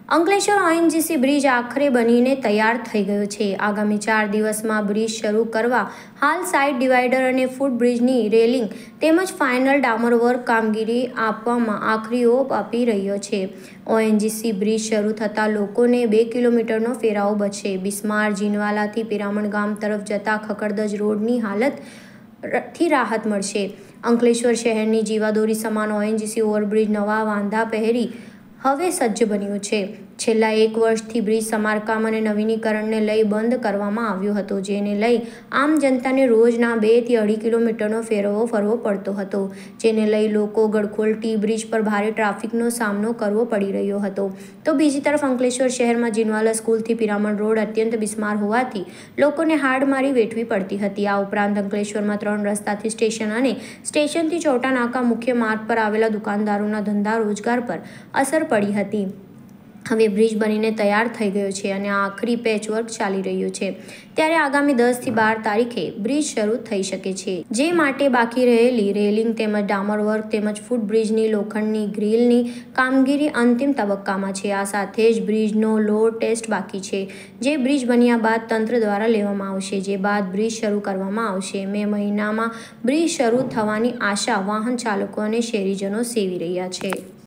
Ankleshwar ONGC bridge આખરે બનીને તૈયાર થઈ ગયો છે। આગામી 4 દિવસમાં બ્રિજ શરૂ કરવા હાલ સાઇડ ડિવાઈડર અને ફૂટ બ્રિજની રેલિંગ તેમજ ફાઇનલ ડામર વર્ક કામગીરી આપવામાં આખરી ઓપ આપી રહ્યો છે। ઓએનજીસી બ્રિજ શરૂ થતાં લોકોને 2 કિલોમીટરનો ફેરાવો બચશે। બિસ્માર જીનવાલાથી પિરામણ ગામ તરફ જતા ખખડધજ રોડની હાલતથી રાહત મળશે। અંકલેશ્વર શહેરની જીવાદોરી સમાન ઓએનજીસી ઓવરબ્રિજ નવા વાંધા પહેરી હવે સજ્જ બન્યું છે। છેલ્લા 1 વર્ષથી બ્રિજ સમારકામ અને નવીનીકરણને લઈ બંધ કરવામાં આવ્યો હતો, જેને લઈ આમ જનતાને રોજના 2 થી 2.5 કિલોમીટરનો ફેરવો ફરવો પડતો હતો, જેને લઈ લોકો ગડખોલ ટી બ્રિજ પર ભારે ટ્રાફિકનો સામનો કરવો પડી રહ્યો હતો। તો બીજી તરફ અંકલેશ્વર શહેરમાં જીનવાલા સ્કૂલથી પિરામણ રોડ અત્યંત બિસ્માર હોવાથી લોકોને હાડમારી વેઠવી પડતી હતી। આ ઉપરાંત અંકલેશ્વરમાં 3 રસ્તાથી સ્ટેશન અને સ્ટેશનથી ચોટા નાકા મુખ્ય માર્ગ પર આવેલા દુકાનદારોના ધંધા રોજગાર પર અસર પડી હતી। હવે બ્રિજ બનીને તૈયાર થઈ ગયો છે અને આખરી પેચવર્ક ચાલી રહ્યું છે, ત્યારે આગામી 10 થી 12 તારીખે બ્રિજ શરૂ થઈ શકે છે, જે માટે બાકી રહેલી રેલિંગ તેમજ ડામર વર્ક તેમજ ફૂટ બ્રિજની લોખંડની ગ્રીલની કામગીરી અંતિમ તબક્કામાં છે। આ સાથે જ બ્રિજનો લોડ ટેસ્ટ બાકી છે, જે બ્રિજ બન્યા બાદ તંત્ર દ્વારા લેવામાં આવશે, જે બાદ બ્રિજ શરૂ કરવામાં આવશે। મે મહિનામાં બ્રિજ શરૂ થવાની આશા વાહન ચાલકો અને શહેરીજનો સેવી રહ્યા છે।